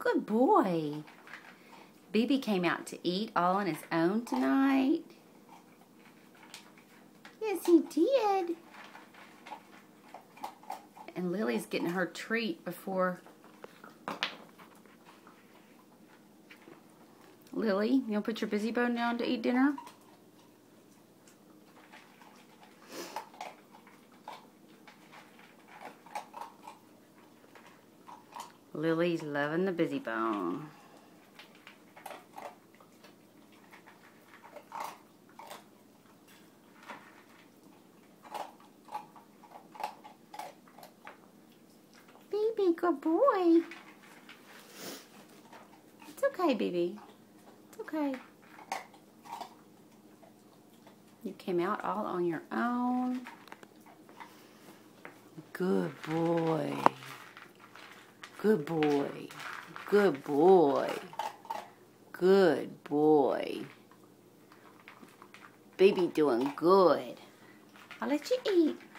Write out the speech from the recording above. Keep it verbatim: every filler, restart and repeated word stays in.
Good boy. B B came out to eat all on his own tonight. Yes, he did. And Lily's getting her treat before... Lily, you want to put your busy bone down to eat dinner? Lily's loving the busy bone. Baby, good boy. It's okay, baby. It's okay. You came out all on your own. Good boy. Good boy. Good boy. Good boy. Baby doing good. I'll let you eat.